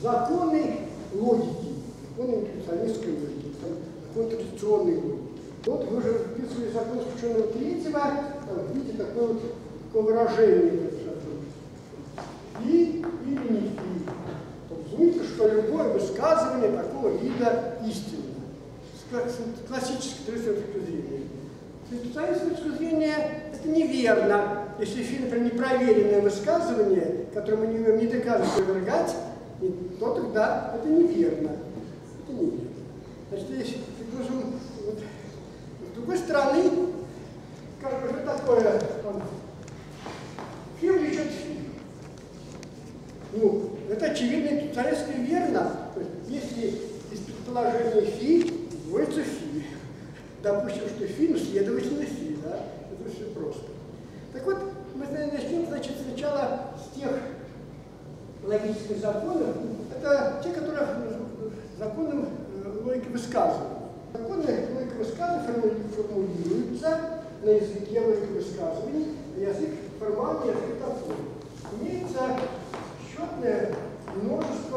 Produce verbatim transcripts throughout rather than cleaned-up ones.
законы логики, законы интуиционистской логики, законы традиционной логики. Вот вы уже вписывали закон исключенного третьего, там видите такое вот такое выражение. И или не фи. Разумеется, что любое высказывание такого вида истинно. С классической традиционной точки зрения. С интуиционистской точки зрения это неверно. Если фи, например, непроверенное высказывание, которое мы не умеем ни доказывать, ни опровергать, то тогда это неверно. Это неверно. Значит, если, предположим, вот, с другой стороны, как бы что такое, он, фи влечет фи. Ну, это очевидно интуиционистски верно. То есть, если из предположения фи вводится фи, допустим, что фи, ну, следовательно, фи, да? Это все просто. Так вот, мы начнем, значит, сначала с тех логических законов, это те, которые законом логики высказывания. Законы логики высказывания формулируются на языке логики высказываний, а язык формальный, язык такой. Имеется счетное множество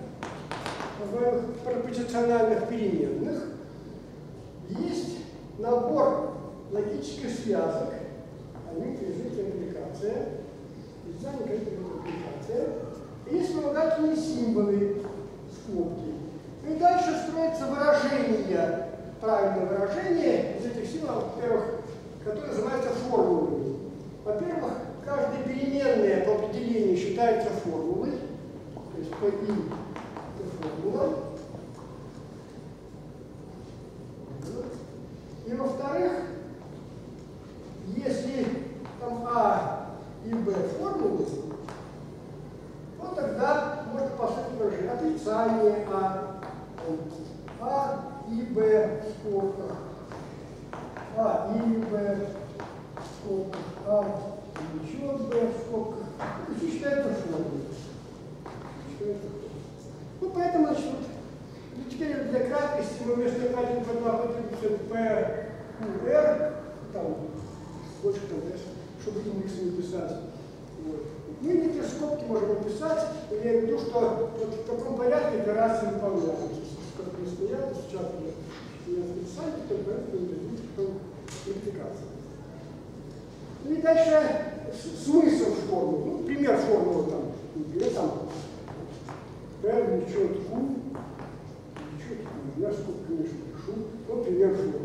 пропозициональных переменных. Есть набор логических связок, они язык импликация, импликация, и вспомогательные символы, скобки. И дальше строится выражение, правильное выражение из этих символов, во-первых, которое называется формулами. Во-первых, каждая переменная по определению считается формулой, то есть пи это формула. И во-вторых, если там А и Б формулы, то тогда можно поставить выражение отрицание А, А и Б в скобках, А и Б в скобках, А и еще Б в скобках. Это все считается формулой. Ну, поэтому, значит, ну, теперь для краткости мы вместо один по два потребуем P, Q, R, там, больше там, чтобы индексы не писать. Вот. Мы эти скобки можем написать, я имею в виду, что вот в каком порядке операции выполняются. Как не стоят, сейчас я написали, то порядке не дадут, потом модификация. Ну и дальше смысл формулы. Ну, пример формулы там, например, там, P влечет Q, влечет Q. Я сколько, конечно, пишу. Вот пример формулы.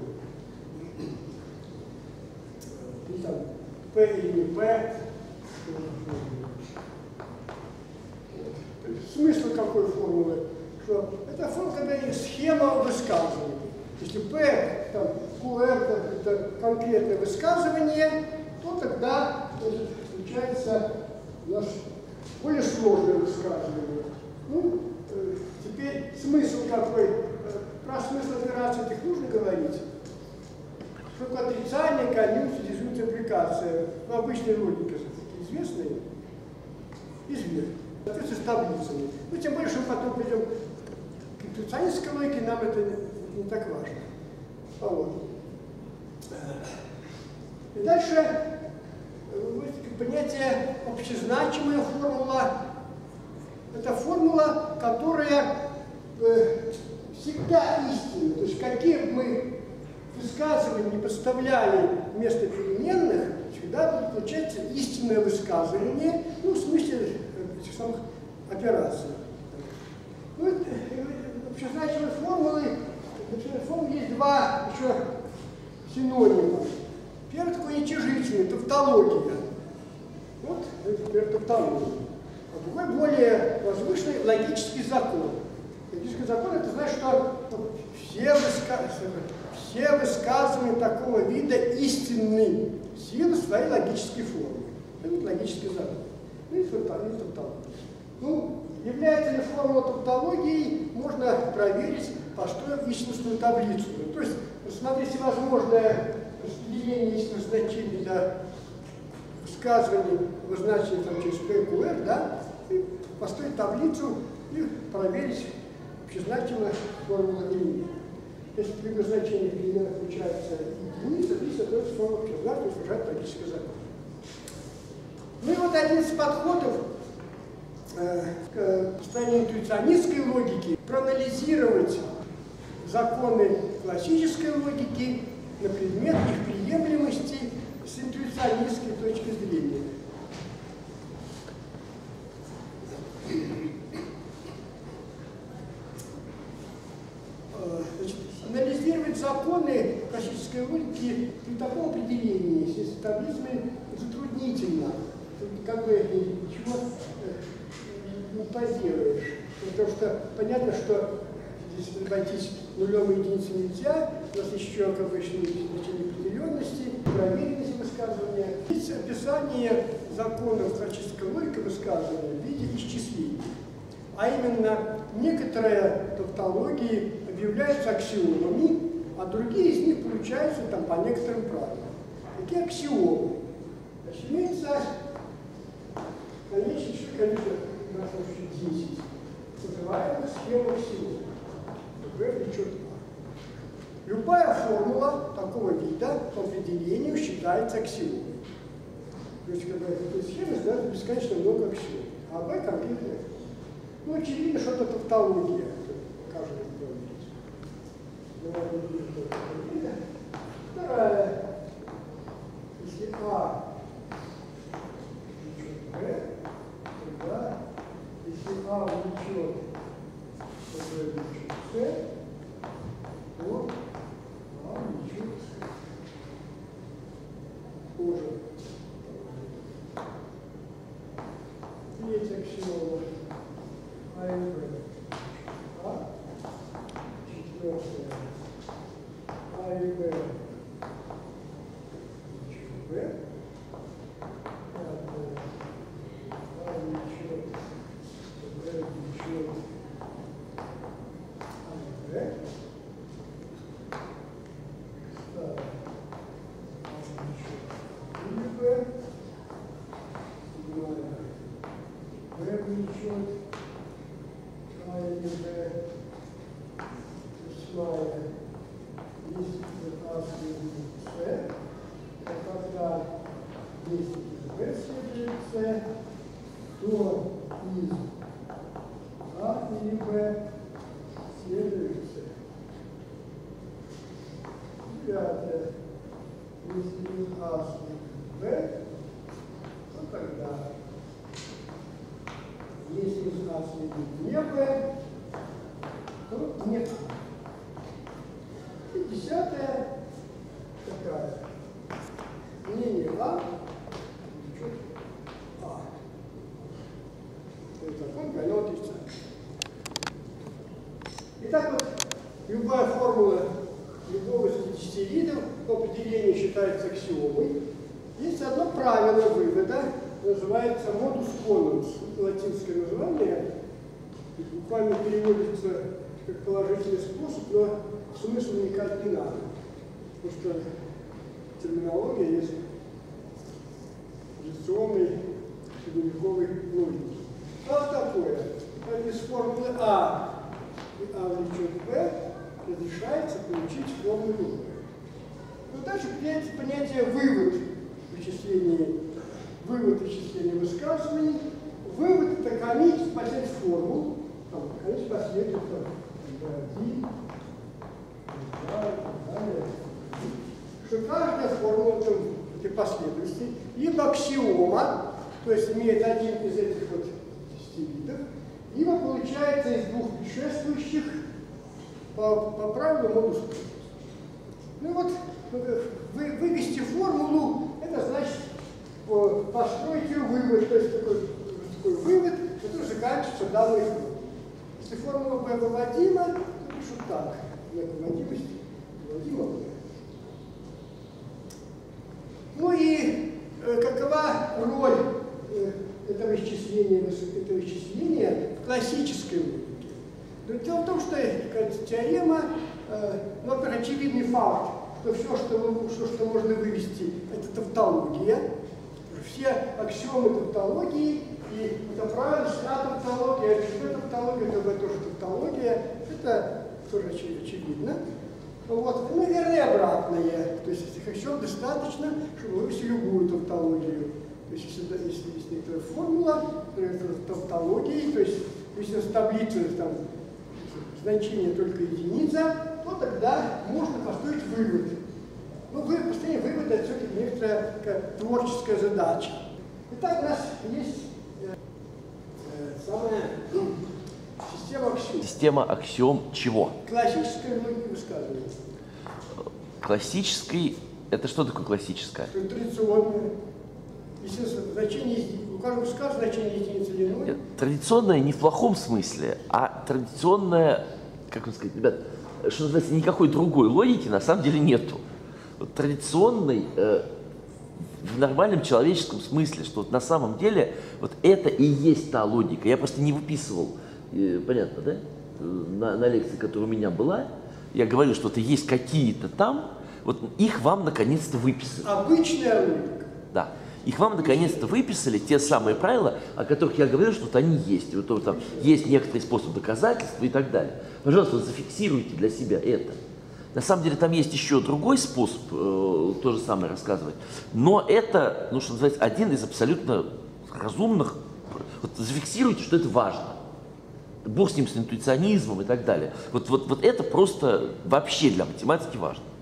И там, P или не P. Смысл какой формулы? Что это формула, когда есть схема высказывания. Если P, там, Q R это конкретное высказывание, то тогда получается у нас более сложное высказывание. Ну, э, теперь смысл какой? Про смысл операции их нужно говорить. Что такое отрицание, конъюнкция, дизъюнкция, импликация. Ну, обычные логики известные. Известные. Соответственно, с таблицами. Ну, тем более, что мы потом придем к интуиционистской логике, нам это не, не так важно. А вот. И дальше понятие общезначимая формула. Это формула, которая э, всегда истинна. То есть какие бы мы высказывания не подставляли вместо переменных, всегда будет получаться истинное высказывание, ну, в смысле этих самых операций. Ну, общезначимые формулы, в формуле есть два еще синонима. Первый такой уничижительный, тавтология. Вот, например, тавтология. А другой более возвышенный логический закон. Логический закон — это значит, что все высказывания, все высказывания такого вида истинны в силу своей логической формы. Это логический закон. Ну и тавтология. Ну, является ли формула тавтологией, можно проверить, построив истинную таблицу. То есть, смотрите, возможное распределение истинных значений для высказываний, обозначенных там через P, Q, R, да, и построить таблицу и проверить, общезначимая формула или нет. Если при обозначении переменных включается единица, здесь относится формула общезначимая, снижает логический закон. Ну и вот один из подходов к построению интуиционистской логики, проанализировать законы классической логики на предмет их приемлемости с интуиционистской точки зрения. Значит, анализировать законы классической логики при таком определении с таблицами затруднительно. Тут как бы ничего не поделаешь. Потому что понятно, что здесь обойтись нулевой единицей нельзя. У нас еще как бы значение определенности, проверенности высказывания. Есть описание законов классической логики высказывания в виде исчислений. А именно, некоторые тавтологии объявляются аксиомами, а другие из них получаются там по некоторым правилам. Такие аксиомы. Значит, имеется конечный число, конечно, у нас еще десять. Называемых схем аксиом. В влечет А. Любая формула такого вида по определению считается аксиомой. То есть, когда этой схемы сдается бесконечно много аксиом. А Б конкретно. Ну, очевидно, что это тавтология. Каждый говорит. Вторая. Если А влечет Б, тогда если А влечет Б влечет С, то А влечет тоже. Третья аксиома. А и Б. А. Четвертая. А и Б. Б. Пятая. А влечет Б влечет А и Б. Шестая. А влечет И Б. Седьмая. Б влечет А или Б. Восьмая. Если А следует С, то когда если из Б следует С, то из А или Б следует С. Девятое. Если из А следует Б, то тогда если из А следует не Б, то нет А. И десятая такая. Мнение А влечет А. Это закон двойного отрицания. Итак, вот любая формула любого из десяти видов по определению считается аксиомой. Есть одно правило вывода, называется модус понус. Это латинское название, буквально переводится как положительный способ, но смысл не кардинальный. Потому что терминология есть традиционной средневековой логики. Что такое? Из формулы А и А влечет Б разрешается получить формулу Б. Но дальше появляется понятие вывод вычислений, вывод вычисления высказываний. Вывод — это количество понять формул, там, количество последовательных, один, два, и так далее. Что каждая формула этой последовательности либо аксиома, то есть имеет один из этих вот десяти видов, либо получается из двух предшествующих по, по правилу модус понус. Ну вот, вы, вывести формулу, это значит построить ее вывод, то есть такой, такой вывод, который заканчивается данной формулой. Если формула B выводима, то пишут так. Нет выводимости, выводима B. Ну и э, какова роль э, этого исчисления, этого исчисления в классической логике? Но дело в том, что кажется, теорема, э, ну, во-первых, очевидный факт, что все, что, все, что можно вывести, это тавтология. Все аксиомы тавтологии, и это правильно, А тавтология, а что тавтология, то тоже тавтология, это тоже очевидно. Вот. Ну, вернее, обратное. То есть этих аксиом достаточно, чтобы вывести любую тавтологию. То есть, если, если есть некоторая формула, тавтологии, то есть, если в таблице там значение только единица, то тогда можно построить вывод. Но вы, построение вывода — это все-таки некоторая такая творческая задача. Итак, у нас есть э, э, самая ну, система аксиом. Система аксиом чего? Классическая логика высказывания. Классический — это что такое классическое? Традиционная. Естественно, значение, у каждого высказывания значение единицы длиной. Традиционное не в плохом смысле, а традиционное, как вам сказать, ребят, что называется, никакой другой логики на самом деле нету. Вот традиционный э, в нормальном человеческом смысле, что вот на самом деле вот это и есть та логика. Я просто не выписывал, э, понятно, да, на, на лекции, которая у меня была, я говорю, что это есть какие-то там, вот их вам наконец-то выписали. Обычная логика. Да. Их вам наконец-то выписали те самые правила, о которых я говорил, что вот они есть. Вот, вот, там есть некоторый способ доказательства и так далее. Пожалуйста, зафиксируйте для себя это. На самом деле там есть еще другой способ э, то же самое рассказывать. Но это, ну что называется, один из абсолютно разумных. Вот зафиксируйте, что это важно. Бог с ним, с интуиционизмом и так далее. Вот, вот, вот это просто вообще для математики важно.